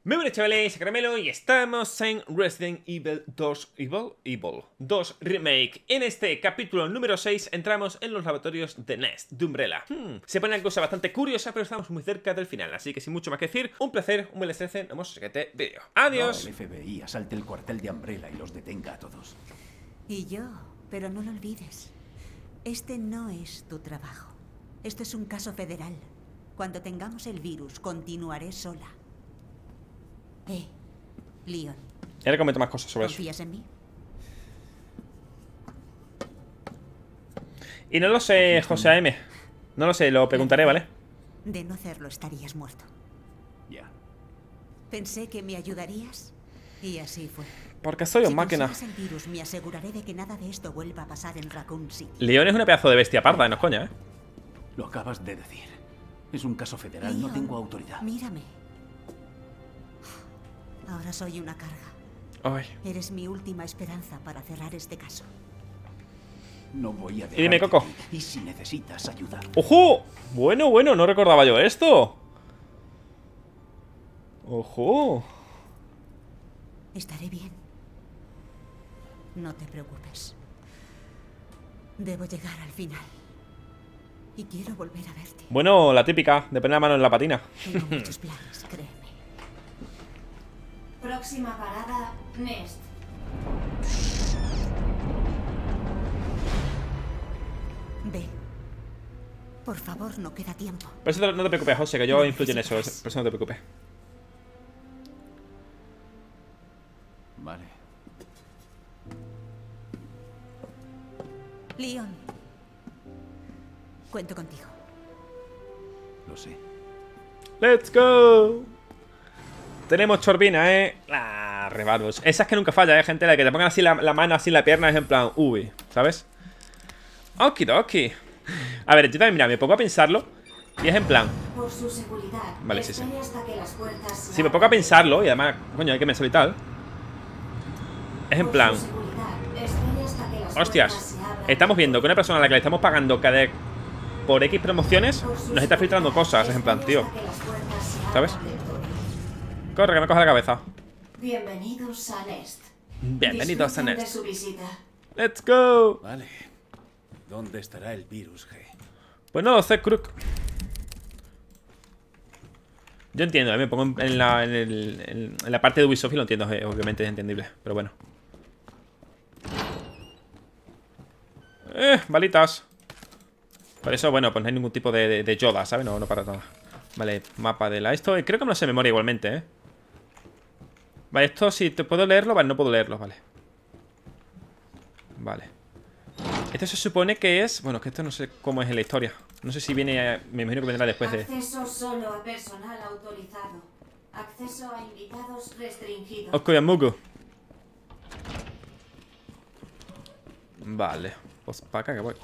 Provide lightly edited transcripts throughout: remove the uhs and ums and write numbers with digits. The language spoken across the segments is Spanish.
Muy buenas chavales, Caramelo y estamos en Resident Evil 2 2 Remake. En este capítulo número 6 entramos en los laboratorios de Nest, de Umbrella. Se pone una cosa bastante curiosa, pero estamos muy cerca del final, así que sin mucho más que decir, un placer, un buen estrés, nos vemos en el siguiente vídeo. ¡Adiós! No, el FBI asalte el cuartel de Umbrella y los detenga a todos. Y yo, pero no lo olvides. Este no es tu trabajo. Esto es un caso federal. Cuando tengamos el virus, continuaré sola. Leon. Ya le comento más cosas sobre eso. ¿Confías en mí? Y no lo sé, José A.M. No lo sé, lo preguntaré, ¿vale? De no hacerlo estarías muerto. Ya. Pensé que me ayudarías y así fue. Porque soy un máquina. Si consigues el virus, me aseguraré de que nada de esto vuelva a pasar en Raccoon City. Leon es una pedazo de bestia parda, no es coña, ¿eh? Lo acabas de decir. Es un caso federal, Leon, no tengo autoridad. Mírame. Ahora soy una carga. Ay. Eres mi última esperanza para cerrar este caso. No voy a Y dime, dejarte Coco. aquí. Y si necesitas ayuda. ¡Ojo! Bueno, no recordaba yo esto. ¡Ojo! Estaré bien. No te preocupes. Debo llegar al final. Y quiero volver a verte. Bueno, la típica, de poner la mano en la patina. Tengo muchos planes, créeme. Próxima parada, Nest. Ve. Por favor, no queda tiempo. Pero eso no te preocupes, José, que yo influyo en eso. Por eso no te preocupes. Vale. Leon. Cuento contigo. Lo sé. ¡Let's go! Tenemos chorbina, rebaros. Esa es que nunca falla, gente. La que te pongan así la mano así en la pierna es en plan, uy, ¿sabes? Okidoki. A ver, yo también, mira, me pongo a pensarlo. Y es en plan. Por su seguridad, Vale, sí. espere hasta que las puertas se Si me pongo a pensarlo, y además, coño, hay que pensarlo y tal. Es en Por plan. su seguridad, espere hasta que las Hostias, puertas se abran. estamos viendo que una persona a la que le estamos pagando por X promociones nos está filtrando cosas. Es en plan, tío. Hasta que las puertas se abran ¿Sabes? del todo. Corre, que me coge la cabeza. Bienvenidos a Nest. Bienvenidos a Disfruten de Nest. su visita. Let's go. Vale. ¿Dónde estará el virus, G? Pues no lo sé, Crook. Yo entiendo, me pongo en la parte de Ubisoft y lo entiendo, obviamente es entendible, pero bueno. Balitas. Por eso, bueno, pues no hay ningún tipo de Yoda, ¿sabes? No para nada. Vale, mapa de la esto. Creo que me lo sé de memoria igualmente, ¿eh? Vale, esto si te puedo leerlo, vale, no puedo leerlo, vale. Vale. Esto se supone que es... Bueno, que esto no sé cómo es en la historia. No sé si viene... Me imagino que vendrá después de... Acceso solo a personal autorizado. Acceso a invitados restringido. Okoyamugu. Vale. Pues para acá que voy.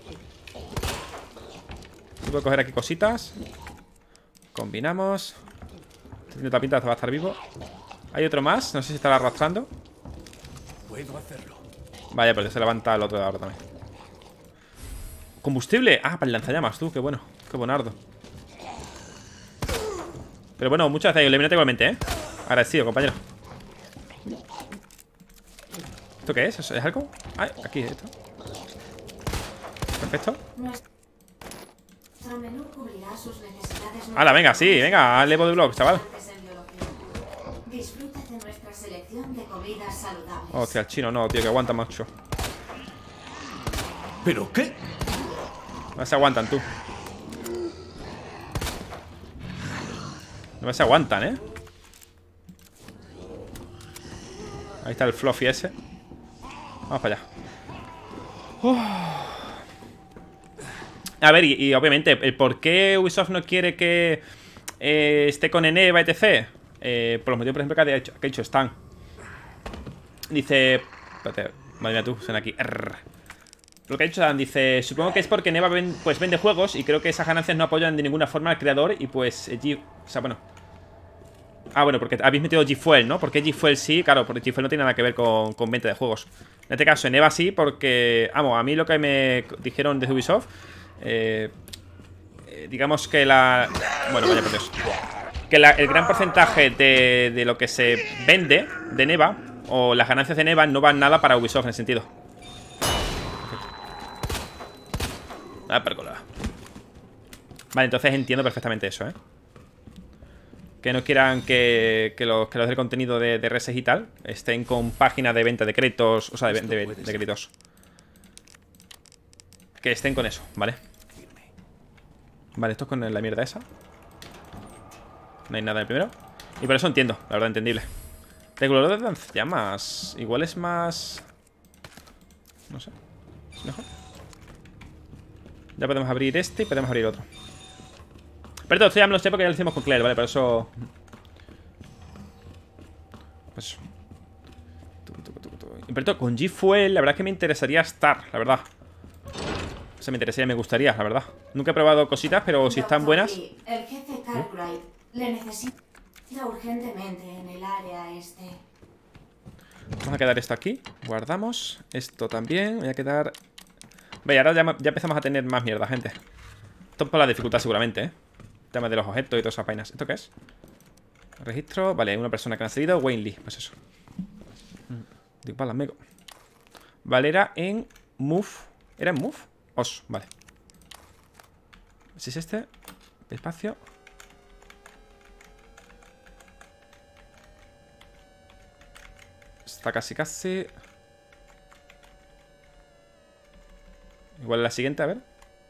Voy a coger aquí cositas. Combinamos. Tiene otra pinta, va a estar vivo. Hay otro más, no sé si estará arrastrando. Puedo hacerlo. Vaya, pues ya se levanta el otro de ahora también. Combustible. Ah, para el lanzallamas, tú, qué bueno. Qué bonardo. Pero bueno, muchas gracias, eliminate igualmente, ¿eh? Agradecido, compañero. ¿Esto qué es? ¿Es algo? Ah, aquí, esto. Perfecto. Nuestro menú cubrirá sus necesidades. Hala, venga, sí, venga, levo de blog, chaval. En biología. Disfruta de nuestra selección de comidas saludables. Hostia, el chino no, tío, que aguanta mucho. ¿Pero qué? No se aguantan, tú. No se aguantan, ¿eh? Ahí está el fluffy ese. Vamos para allá. A ver, y obviamente, el por qué Ubisoft no quiere que esté con Eneva, etc. Por los motivos, por ejemplo, que ha dicho Stan. Dice... Espérate, madre mía tú, suena aquí. Lo que ha dicho Stan, dice... Supongo que es porque Eneva pues vende juegos y creo que esas ganancias no apoyan de ninguna forma al creador y pues... o sea, bueno... Ah, bueno, porque habéis metido G-Fuel, ¿no? Porque G-Fuel sí, claro, porque G-Fuel no tiene nada que ver con venta de juegos. En este caso, Eneva sí, porque... Vamos, a mí lo que me dijeron desde Ubisoft... digamos que la... Bueno, vaya por Dios. que el gran porcentaje de lo que se vende de Neva, o las ganancias de Neva, no van nada para Ubisoft en ese sentido. Percola. Vale, entonces entiendo perfectamente eso, ¿eh? Que no quieran que los del contenido de R6 y tal estén con páginas de venta de créditos. O sea, de créditos. Que estén con eso, ¿vale? Vale, esto es con la mierda esa. No hay nada en el primero. Y por eso entiendo, la verdad, entendible. Regulador de lanzallamas. Igual es más... No sé. ¿Es mejor? Ya podemos abrir este y podemos abrir otro. Perdón, esto ya me lo sé porque ya lo hicimos con Claire, ¿vale? Por eso... Pues... Y perdón, con G-Fuel la verdad es que me interesaría estar, la verdad. O sea, me interesaría, me gustaría, la verdad. Nunca he probado cositas, pero si están buenas... El jefe Cartwright le necesita urgentemente en el área este. Vamos a quedar esto aquí. Guardamos. Esto también. Voy a quedar... Vaya, ahora ya empezamos a tener más mierda, gente. Esto es por la dificultad seguramente, ¿eh? Tema de los objetos y todas esas vainas. ¿Esto qué es? Registro. Vale, una persona que ha salido. Wayne Lee. Pues eso. Digo, amigo. Vale, era en Move. ¿Era en Move? Os, vale. Si es este. Despacio. Está casi. Igual la siguiente, a ver.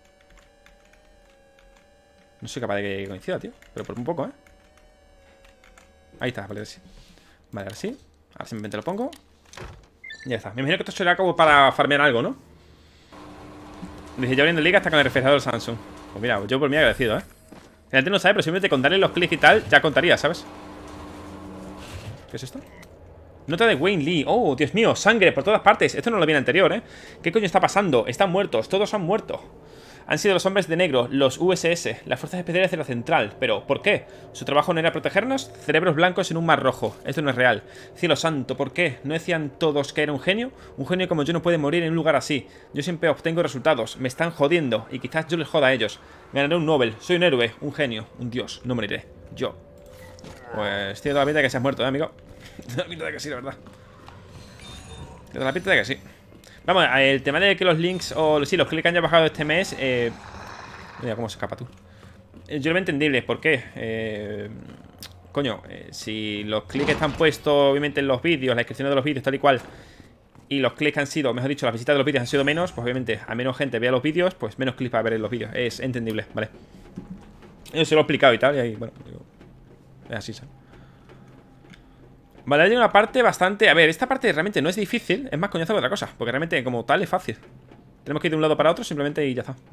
No soy capaz de que coincida, tío. Pero por un poco, ¿eh? Ahí está, vale, sí. Vale, ahora sí. Ahora simplemente lo pongo. Y ya está. Me imagino que esto será como para farmear algo, ¿no? Dice, ya abriendo liga hasta con el refrigerador Samsung. Pues mira, yo por mí agradecido, ¿eh? La gente no sabe, pero simplemente con darle los clics y tal, ya contaría, ¿sabes? ¿Qué es esto? Nota de Wayne Lee. Oh, Dios mío, sangre por todas partes. Esto no lo vi en el anterior, ¿eh? ¿Qué coño está pasando? Están muertos, todos han muerto. Han sido los hombres de negro, los USS, las fuerzas especiales de la central. ¿Pero por qué? ¿Su trabajo no era protegernos? Cerebros blancos en un mar rojo. Esto no es real. Cielo santo, ¿por qué? ¿No decían todos que era un genio? Un genio como yo no puede morir en un lugar así. Yo siempre obtengo resultados. Me están jodiendo. Y quizás yo les joda a ellos. Ganaré un Nobel. Soy un héroe, un genio, un dios. No moriré. Yo. Pues tiene toda la pinta de que se has muerto, ¿eh, amigo? Tiene la pinta de que sí, la verdad. Tiene la pinta de que sí. Vamos, el tema de que los links o sí, los clics han ya bajado este mes. Mira cómo se escapa tú. Yo lo veo entendible. ¿Por qué? Coño, si los clics están puestos obviamente en los vídeos, la descripción de los vídeos, tal y cual, y los clics han sido, mejor dicho, las visitas de los vídeos han sido menos, pues obviamente a menos gente vea los vídeos, pues menos clics va a ver en los vídeos. Es entendible, ¿vale? Yo se lo he explicado y tal, y ahí, bueno, digo, es así, ¿sabes? Vale, hay una parte bastante... A ver, esta parte realmente no es difícil. Es más coñazo que otra cosa. Porque realmente como tal es fácil. Tenemos que ir de un lado para otro simplemente y ya está.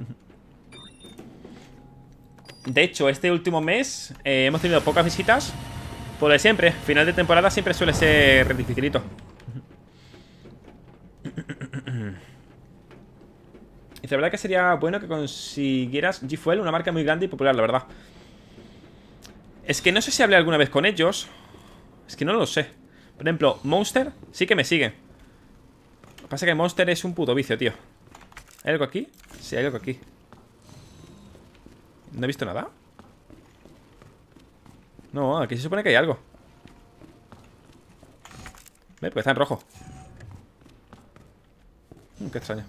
De hecho, este último mes hemos tenido pocas visitas. Por lo de siempre. Final de temporada siempre suele ser dificilito. Y la verdad que sería bueno que consiguieras G-Fuel, una marca muy grande y popular, la verdad. Es que no sé si hablé alguna vez con ellos. Es que no lo sé. Por ejemplo, Monster sí que me sigue. Lo que pasa es que Monster es un puto vicio, tío. ¿Hay algo aquí? Sí, hay algo aquí. ¿No he visto nada? No, aquí se supone que hay algo. ¿Ves? Porque está en rojo. Qué extraño.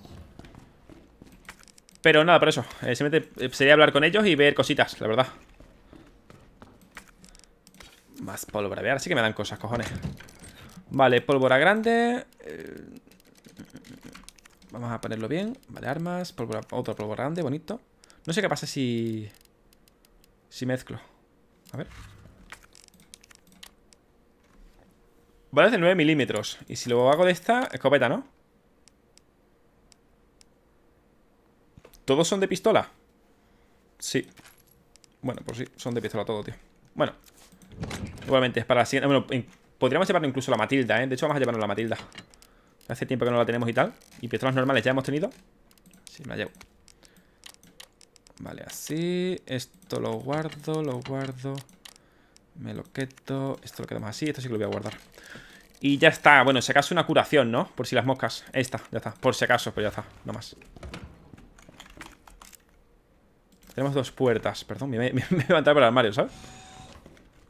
Pero nada, por eso. Simplemente sería hablar con ellos y ver cositas, la verdad. Más pólvora. Ahora sí que me dan cosas, cojones. Vale, pólvora grande. Vamos a ponerlo bien. Vale, armas. Pólvora, otra pólvora grande, bonito. No sé qué pasa si mezclo. A ver. Vale, es de 9 milímetros. Y si lo hago de esta, escopeta, ¿no? ¿Todos son de pistola? Sí. Bueno, pues sí, son de pistola todo, tío. Bueno. Igualmente es para la siguiente. Bueno, podríamos llevarnos incluso la Matilda, ¿eh? De hecho, vamos a llevarnos la Matilda. Hace tiempo que no la tenemos y tal. Y pistolas normales ya hemos tenido. Sí, me la llevo. Vale, así. Esto lo guardo. Me lo quedo. Esto lo quedamos así. Esto sí que lo voy a guardar. Y ya está. Bueno, si acaso una curación, ¿no? Por si las moscas. Esta, ya está. Por si acaso, pero ya está. No más. Tenemos dos puertas. Perdón, me he levantado por el armario, ¿sabes?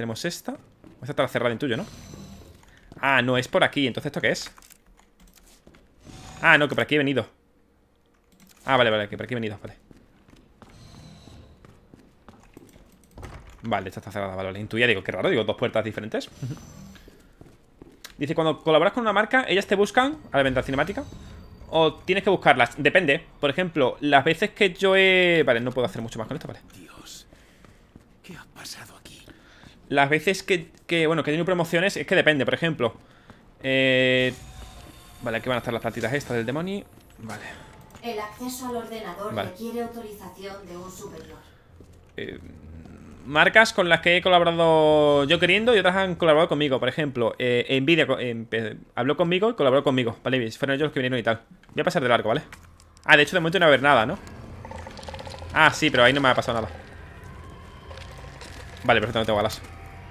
Tenemos esta. Esta está cerrada en tuyo, ¿no? Ah, no, es por aquí. Entonces, ¿esto qué es? Ah, no, que por aquí he venido. Ah, vale, vale, que por aquí he venido, vale. Vale, esta está cerrada, vale, vale. Intuía, digo, qué raro, digo, dos puertas diferentes. Dice, cuando colaboras con una marca, ellas te buscan a la venta cinemática o tienes que buscarlas. Depende. Por ejemplo, las veces que yo he... Vale, no puedo hacer mucho más con esto, vale. Dios, ¿qué ha pasado aquí? Las veces bueno, que he tenido promociones, es que depende. Por ejemplo, vale, aquí van a estar las plantitas estas del demonio. Vale. El acceso al ordenador Vale. requiere autorización de un superior. Marcas con las que he colaborado yo queriendo y otras han colaborado conmigo. Por ejemplo, Nvidia habló conmigo y colaboró conmigo, ¿vale? Fueron ellos los que vinieron y tal. Voy a pasar de largo, ¿vale? Ah, de hecho de momento no va a haber nada, ¿no? Ah, sí, pero ahí no me ha pasado nada. Vale, perfecto, no tengo balas.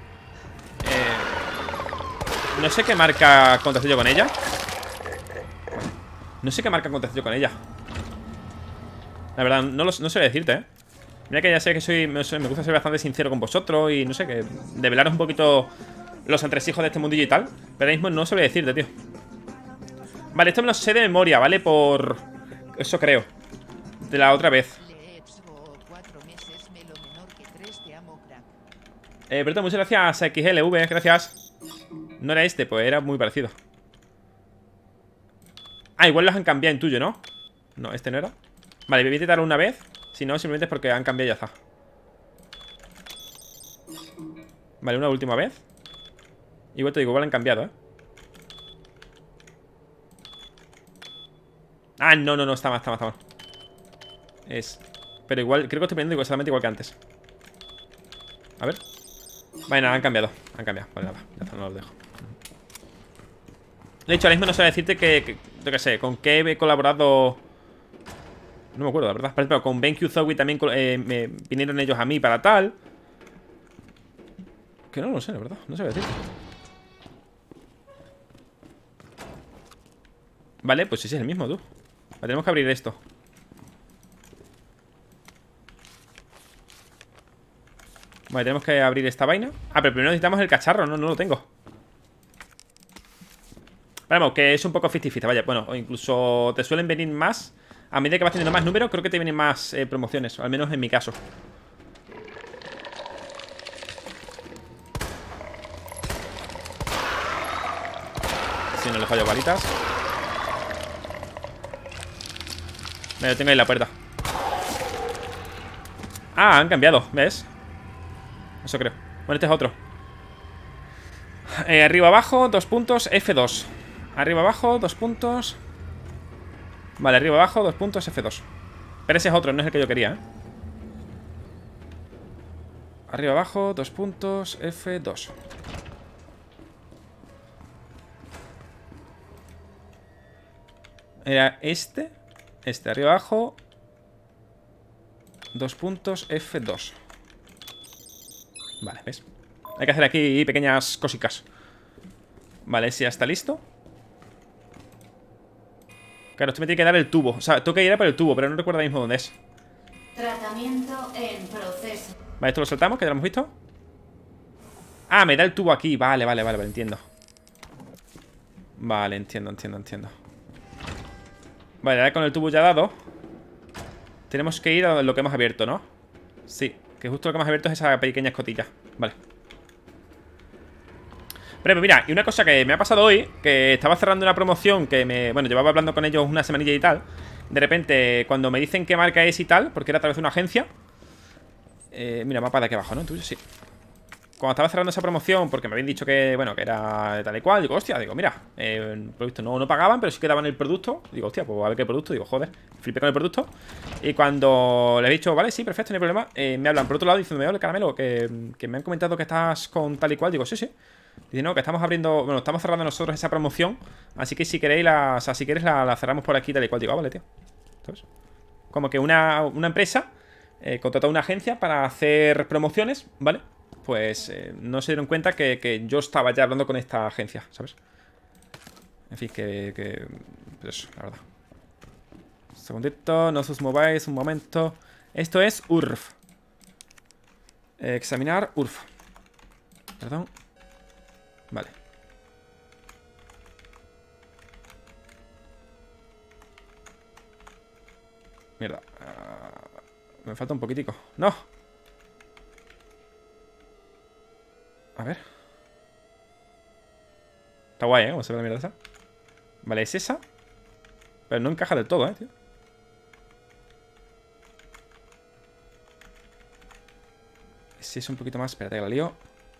No sé qué marca contacté yo con ella. No sé qué marca contacté yo con ella. La verdad, no sé decirte, ¿eh? Mira que ya sé que me gusta ser bastante sincero con vosotros y no sé, que develaros un poquito los entresijos de este mundillo y tal. Pero ahora mismo no sabría decirte, tío. Vale, esto me lo sé de memoria, ¿vale? Por... Eso creo. De la otra vez. Pero muchas gracias a XLV, gracias. No era este, pues era muy parecido. Ah, igual los han cambiado en tuyo, ¿no? No, este no era. Vale, voy a intentarlo una vez. Si no, simplemente es porque han cambiado y ya está. Vale, una última vez. Igual te digo, igual han cambiado, ¿eh? Ah, no, está mal. Pero igual, creo que estoy poniendo exactamente igual que antes. A ver. Vale, nada, han cambiado. Vale, nada, ya está, no los dejo. De hecho, ahora mismo no sé decirte yo qué sé, con qué he colaborado. No me acuerdo, la verdad. Por ejemplo, con BenQ Zowie también me vinieron ellos a mí para tal. Que no lo sé, la verdad. No sé decir. Vale, pues sí, es el mismo, tú. Vale, tenemos que abrir esto. Vale, tenemos que abrir esta vaina. Ah, pero primero necesitamos el cacharro. No lo tengo. Vamos, que es un poco 50-50, vaya. Bueno, o incluso te suelen venir más. A medida que vas teniendo más números, creo que te vienen más promociones. Al menos en mi caso. Si no le fallo balitas. Vale, lo tengo ahí en la puerta. Ah, han cambiado, ¿ves? Eso creo. Bueno, este es otro. Arriba abajo, 2 puntos, F2. Arriba abajo, 2 puntos. Vale, arriba abajo, 2 puntos, F2. Pero ese es otro, no es el que yo quería, ¿eh? Arriba abajo, 2 puntos, F2. Era este. Arriba abajo, 2 puntos, F2. Vale, ¿ves? Hay que hacer aquí pequeñas cositas. Vale, ese ya está listo. Claro, esto me tiene que dar el tubo. O sea, tengo que ir a por el tubo, pero no recuerdo ahora mismo dónde es. Tratamiento en proceso. Vale, esto lo saltamos, que ya lo hemos visto. Ah, me da el tubo aquí. Vale, entiendo. Vale, entiendo. Vale, ahora con el tubo ya dado tenemos que ir a lo que hemos abierto, ¿no? Sí, que justo lo que hemos abierto es esa pequeña escotilla. Vale. Pero mira, y una cosa que me ha pasado hoy, que estaba cerrando una promoción que bueno, llevaba hablando con ellos una semanilla y tal. De repente, cuando me dicen qué marca es y tal, porque era a través de una agencia. Mira, mapa de aquí abajo, ¿no? Tuyo, sí. Cuando estaba cerrando esa promoción, porque me habían dicho que, bueno, que era de tal y cual, digo, hostia, mira, por lo visto no pagaban, pero sí que daban el producto. Digo, hostia, pues a ver qué producto. Digo, joder, flipé con el producto. Y cuando les he dicho, vale, sí, perfecto, no hay problema, me hablan por otro lado diciéndome, oye, Caramelo, que me han comentado que estás con tal y cual. Digo, sí. Dice, no, que estamos abriendo, bueno, estamos cerrando nosotros esa promoción. Así que si queréis, o sea, si quieres la cerramos por aquí tal y cual. Digo, vale, tío. ¿Sabes? Como que una empresa contrató a una agencia para hacer promociones, ¿vale? Pues no se dieron cuenta que yo estaba ya hablando con esta agencia, ¿sabes? En fin, pues eso, la verdad. Un segundito, no os mováis, un momento. Esto es URF. Examinar URF. Perdón. Vale. Mierda. Me falta un poquitico. ¡No! A ver. Está guay, ¿eh? Cómo se ve la mierda esa. Vale, es esa. Pero no encaja del todo, tío. Si es un poquito más. Espérate que la lío.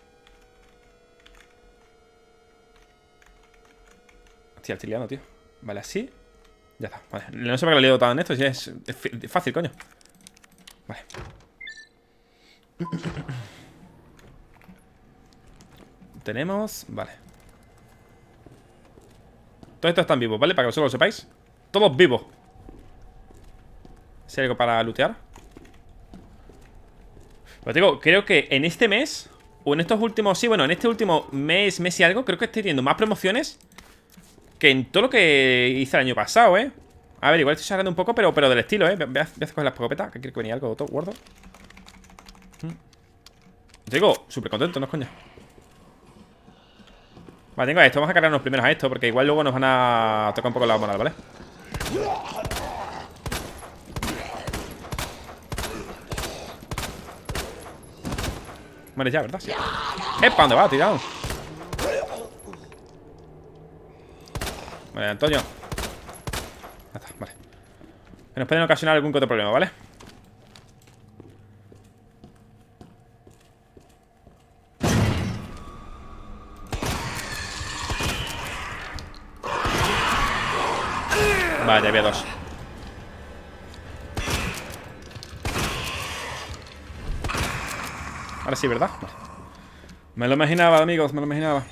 Hostia, estoy liando, tío. Vale, así. Ya está, vale. No sé por qué la lío tan en esto. Si es fácil, coño. Vale. Tenemos. Vale. Todos estos están vivos, ¿vale? Para que vosotros lo sepáis. Todos vivos. Si hay algo para lootear. Pues digo, creo que en este mes, o en estos últimos, sí, bueno, en este último mes y algo, creo que estoy teniendo más promociones que en todo lo que hice el año pasado, ¿eh? A ver, igual estoy sacando un poco, pero del estilo, ¿eh? Voy a coger la escopeta, que quiero que venía algo todo gordo. Digo, súper contento, ¿no es coña? Vale, tengo a esto, vamos a cargarnos primero a esto, porque igual luego nos van a tocar un poco la moral, ¿vale? Muere ya, ¿verdad? Sí. ¿Para dónde va, tirado? Vale, Antonio. Ya está, vale. Que nos pueden ocasionar algún que otro problema, ¿vale? Vale, ya había dos. Ahora sí, ¿verdad? Vale. Me lo imaginaba, amigos, me lo imaginaba.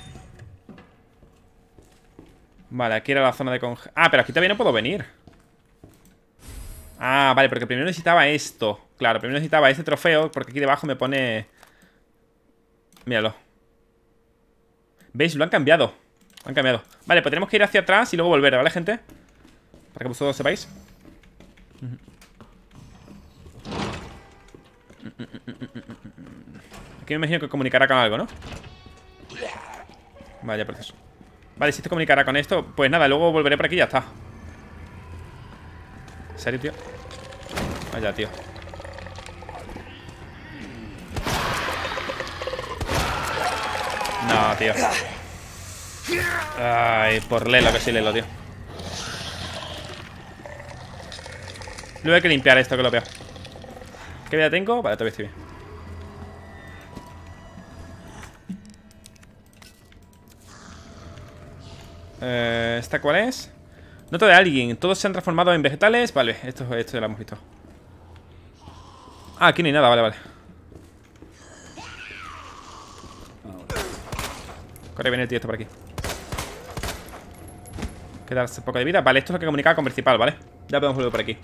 Vale, aquí era la zona de Ah, pero aquí todavía no puedo venir. Ah, vale, porque primero necesitaba esto. Claro, primero necesitaba este trofeo, porque aquí debajo me pone... Míralo. ¿Veis? Lo han cambiado. Lo han cambiado. Vale, pues tenemos que ir hacia atrás y luego volver, ¿vale, gente? Para que vosotros sepáis. Aquí me imagino que comunicará con algo, ¿no? Vaya proceso. Vale, si esto comunicará con esto, pues nada, luego volveré por aquí y ya está. ¿En serio, tío? Vaya, tío. No, tío. Ay, por lelo, que sí lelo, tío. Luego hay que limpiar esto, que lo veo. ¿Qué vida tengo? Vale, todavía estoy bien. ¿Esta cuál es? Nota de alguien. Todos se han transformado en vegetales. Vale, esto ya lo hemos visto. Ah, aquí no hay nada, vale, vale. Corre, viene el tío esto por aquí. Queda un poco de vida. Vale, esto es lo que comunicaba con principal, ¿vale? Ya podemos volver por aquí.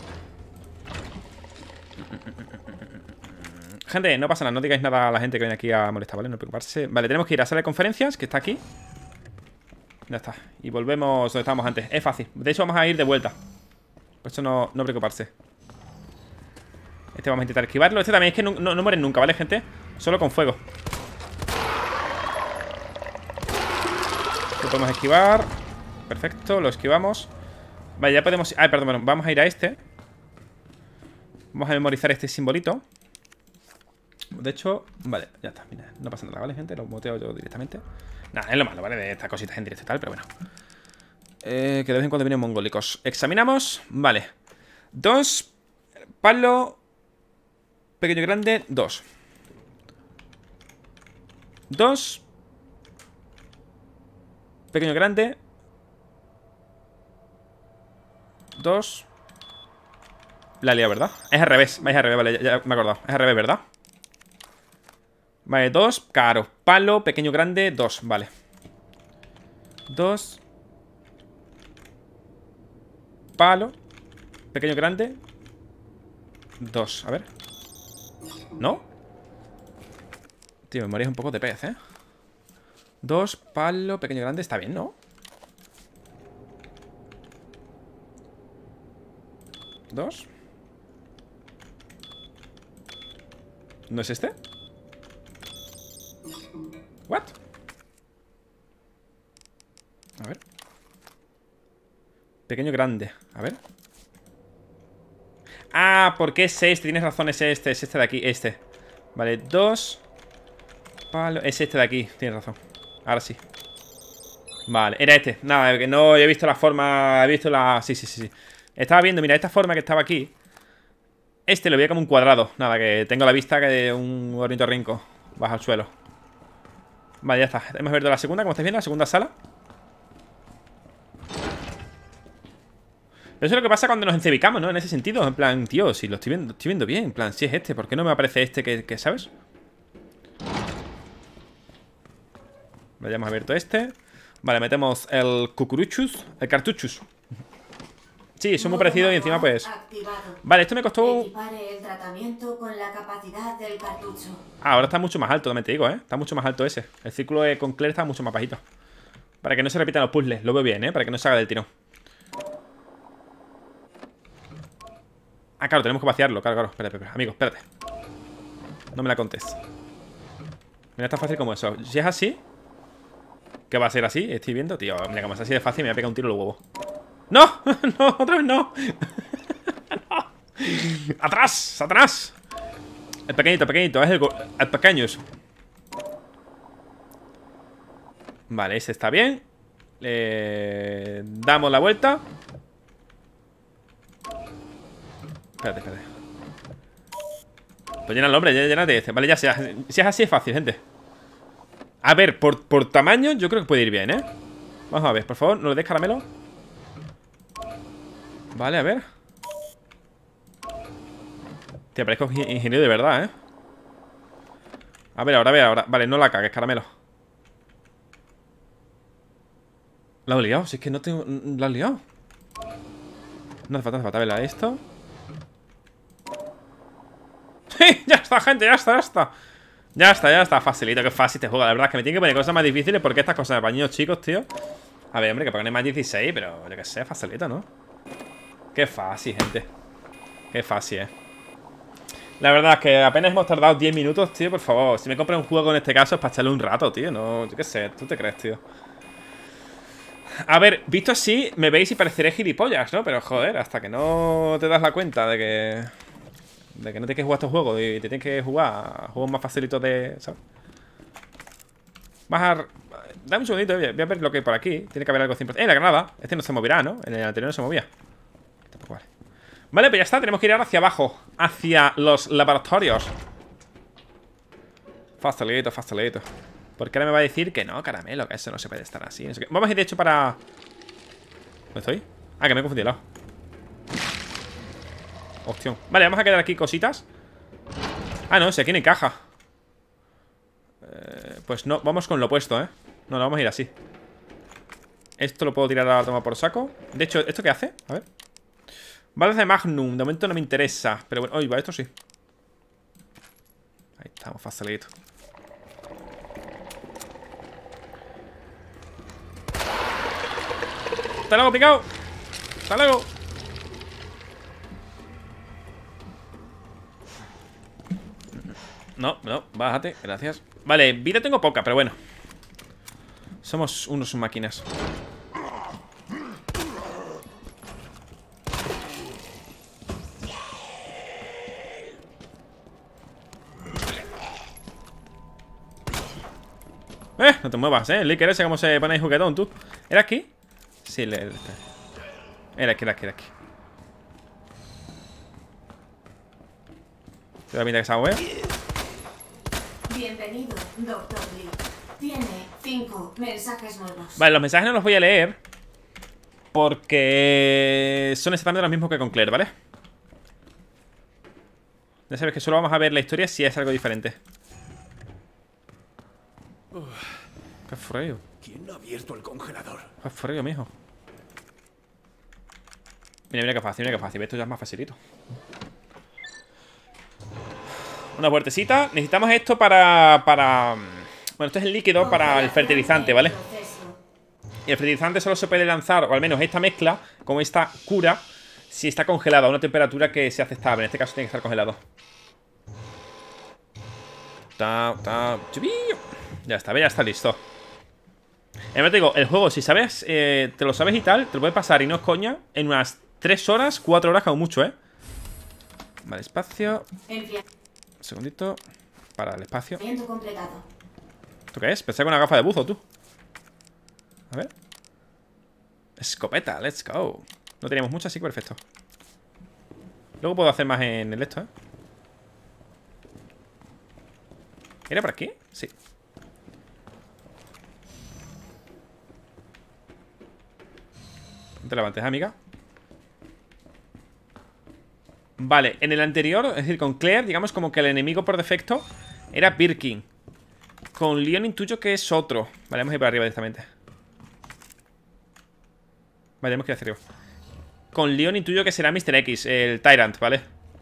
Gente, no pasa nada, no digáis nada a la gente que viene aquí a molestar, ¿vale? No preocuparse. Vale, tenemos que ir a sala de conferencias, que está aquí. Ya está. Y volvemos donde estábamos antes. Es fácil. De hecho, vamos a ir de vuelta. Por eso no preocuparse. Este vamos a intentar esquivarlo. Este también es que no mueren nunca, ¿vale, gente? Solo con fuego. Lo podemos esquivar. Perfecto, lo esquivamos. Vale, ya podemos... Ah, perdón, bueno, vamos a ir a este. Vamos a memorizar este simbolito. De hecho, vale, ya está, mira, no pasa nada, ¿vale, gente? Lo moteo yo directamente. Nada, es lo malo, ¿vale? De estas cositas en directo y tal, pero bueno. Que de vez en cuando vienen mongólicos. Examinamos, vale. 2, palo, pequeño grande, 2. 2, pequeño grande, 2. La lía, ¿verdad? Es al revés, vais al revés, vale, ya me he acordado. Es al revés, ¿verdad? Vale, 2, caro. Palo, pequeño, grande, 2, vale. 2. Palo, pequeño, grande, 2, a ver. ¿No? Tío, me morías un poco de pez, ¿eh? 2, palo, pequeño, grande, está bien, ¿no? 2. ¿No es este? ¿What? A ver. Pequeño, grande. A ver. Ah, porque es este. Tienes razón, es este de aquí. Este. Vale, 2. Es este de aquí. Tienes razón. Ahora sí. Vale, era este. Nada, que no he visto la forma. He visto la... Sí. Estaba viendo, mira, esta forma que estaba aquí. Este lo veía como un cuadrado. Nada, que tengo la vista que de un ornitorrinco. Baja al suelo. Vale, ya está. Hemos abierto la segunda, como estáis viendo, la segunda sala. Eso es lo que pasa cuando nos encebicamos, ¿no? En ese sentido, en plan, tío, si lo estoy viendo bien. En plan, si es este, ¿por qué no me aparece este que ¿sabes? Vale, ya hemos abierto este. Vale, metemos el cucuruchus. El cartuchus. Sí, son muy parecidos y encima pues... Activado. Vale, esto me costó... Equipare el tratamiento con la capacidad del cartucho. Ah, ahora está mucho más alto, también te digo, ¿eh? Está mucho más alto ese. El círculo con Claire está mucho más bajito. Para que no se repitan los puzzles, lo veo bien, ¿eh? Para que no se haga del tirón. Ah, claro, tenemos que vaciarlo, claro. Espérate, amigo, espérate. No me la contes. Mira, tan fácil como eso. Si es así... ¿Qué va a ser así? Estoy viendo, tío. Mira, como es así de fácil, me voy a pegar un tiro en los huevos. ¡No! ¡No! ¡Otra vez no! ¡No! ¡Atrás! ¡Satanás! El pequeñito. Es el pequeño eso. Vale, ese está bien. Le damos la vuelta. Espérate. Pues llena el hombre, llénate este. Vale, ya sea. Si es así es fácil, gente. A ver, por tamaño yo creo que puede ir bien, ¿eh? Vamos a ver, por favor, no le des caramelo. Vale, a ver. Te parezco ingeniero de verdad, ¿eh? A ver, ahora. Vale, no la cagues, caramelo. La he liado, si es que no tengo... La he liado. No hace falta, verla esto. ¡Sí! Ya está, gente, ya está. Ya está, facilito, que fácil este juego. La verdad es que me tiene que poner cosas más difíciles porque estas cosas de pañitos chicos, tío. A ver, hombre, que ponen más 16, pero yo que sé, facilito, ¿no? Qué fácil, gente. Qué fácil, La verdad es que apenas hemos tardado 10 minutos, tío, por favor. Si me compras un juego en este caso es para echarle un rato, tío. No, yo qué sé, ¿tú te crees, tío? A ver, visto así, me veis y pareceré gilipollas, ¿no? Pero joder, hasta que no te das la cuenta de que no tienes que jugar estos juegos y te tienes que jugar juegos más facilitos de... ¿sabes? Bajar... Dame un segundito, voy a ver lo que hay por aquí. Tiene que haber algo 100%. La granada. Este no se moverá, ¿no? En el anterior no se movía. Tampoco vale. Vale, pues ya está. Tenemos que ir ahora hacia abajo. Hacia los laboratorios. Facilito. Porque ahora me va a decir que no, caramelo, que eso no se puede estar así. No sé qué. Vamos a ir de hecho para... ¿Dónde estoy? Ah, que me he confundido. Opción. Vale, vamos a quedar aquí cositas. Ah, no, si aquí no hay caja. Pues no, vamos con lo opuesto, ¿eh? No, vamos a ir así. Esto lo puedo tirar a la toma por saco. De hecho, ¿esto qué hace? A ver. Balas de Magnum, de momento no me interesa. Pero bueno, oye, va, esto sí. Ahí estamos, facilito. ¡Hasta luego, picao! ¡Hasta luego! No, bájate, gracias. Vale, vida tengo poca, pero bueno. Somos unos máquinas. No te muevas, el líquido ese como se pone ahí juguetón, tú. ¿Era aquí? Sí, era aquí. Te da pinta que se va a mover. Bienvenido, Dr. Lee. Tiene 5 mensajes nuevos. Vale, los mensajes no los voy a leer porque son exactamente los mismos que con Claire, ¿vale? Ya sabes que solo vamos a ver la historia si es algo diferente. Qué frío. ¿Quién ha abierto el congelador? Qué frío, mijo. Mira qué fácil, Esto ya es más facilito. Una puertecita. Necesitamos esto para... Bueno, esto es el líquido para el fertilizante, ¿vale? Y el fertilizante solo se puede lanzar, o al menos esta mezcla, con esta cura, si está congelado a una temperatura que sea aceptable. En este caso tiene que estar congelado. Ya está, ya está listo. Te digo, el juego, si sabes, te lo sabes y tal, te lo puedes pasar, y no es coña, en unas 3 horas, 4 horas como mucho, ¿eh? Vale, espacio. Un segundito. Para el espacio. ¿Esto qué es? Pensé con una gafa de buzo, tú. A ver. Escopeta, let's go. No teníamos mucho, así que perfecto. Luego puedo hacer más en el esto, ¿eh? ¿Era por aquí? Sí. No te levantes, amiga. Vale, en el anterior, es decir, con Claire, digamos como que el enemigo por defecto era Birkin. Con Leon intuyo que es otro. Vale, vamos a ir para arriba directamente. Vale, tenemos que ir hacia arriba. Con Leon intuyo que será Mr. X, el Tyrant, ¿vale?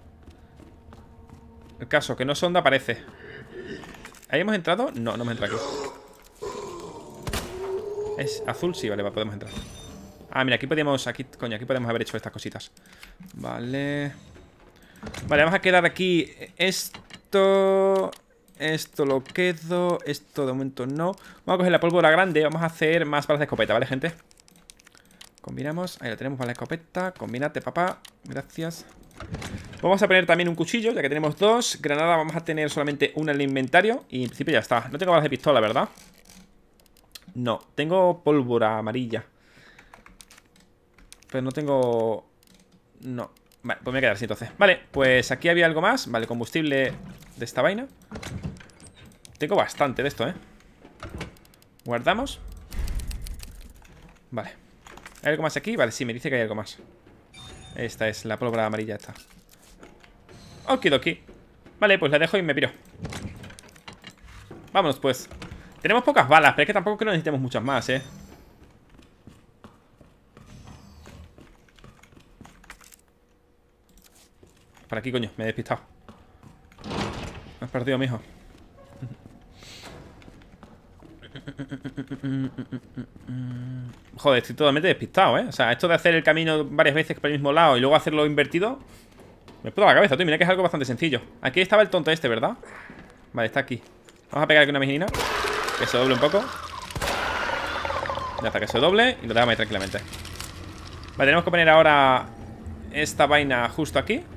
El caso, que no sonda aparece. ¿Ahí hemos entrado? No, no hemos entrado aquí. ¿Es azul? Sí, vale, podemos entrar. Ah, mira, aquí podíamos... Coño, aquí podemos haber hecho estas cositas. Vale. Vale, vamos a quedar aquí. Esto lo quedo. Esto de momento no. Vamos a coger la pólvora grande. Vamos a hacer más balas de escopeta, ¿vale, gente? Combinamos. Ahí la tenemos, bala de escopeta. Combínate, papá. Gracias. Vamos a poner también un cuchillo, ya que tenemos 2. Granada vamos a tener solamente una en el inventario. Y en principio ya está. No tengo balas de pistola, ¿verdad? No, tengo pólvora amarilla. Pero no tengo... No. Vale, pues me voy a quedar así entonces. Vale, pues aquí había algo más. Vale, combustible de esta vaina. Tengo bastante de esto, ¿eh? Guardamos. Vale. ¿Hay algo más aquí? Vale, sí, me dice que hay algo más. Esta es la pólvora amarilla esta. Okidoki. Vale, pues la dejo y me piro. Vámonos, pues. Tenemos pocas balas, pero es que tampoco creo que necesitemos muchas más, ¿eh? Por aquí, coño, me he despistado. Me has perdido, mijo. Joder, estoy totalmente despistado, ¿eh? O sea, esto de hacer el camino varias veces por el mismo lado y luego hacerlo invertido, me explota la cabeza, tú. Mira que es algo bastante sencillo. Aquí estaba el tonto este, ¿verdad? Vale, está aquí. Vamos a pegar aquí una mejina. Que se doble un poco. Ya está, que se doble y lo dejamos ahí tranquilamente. Vale, tenemos que poner ahora esta vaina justo aquí.